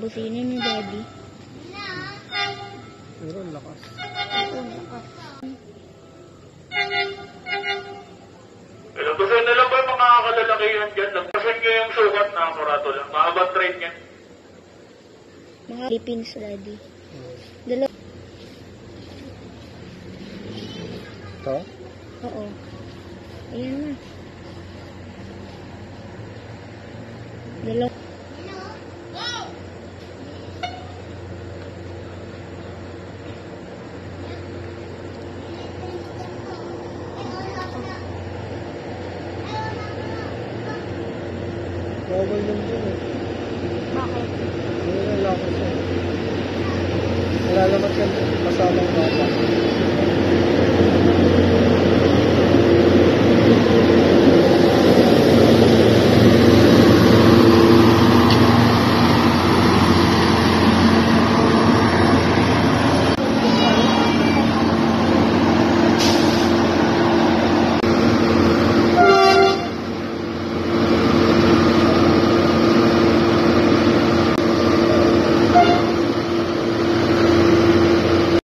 busina ni Daddy. Pero ang lakas. Oo, lakas. Ilagpasan na lang ba yung mga kalalakihan dyan? Lagpasan nyo yung sukat na murato lang. Mahabang trade yan. Mga Philippines, Daddy. Dalawa. Ito? Oo. Ayan na. Dalawa. Bawal lang dyan eh. Bakit? Wala lakas eh. Nalalamat yan kasamang bata.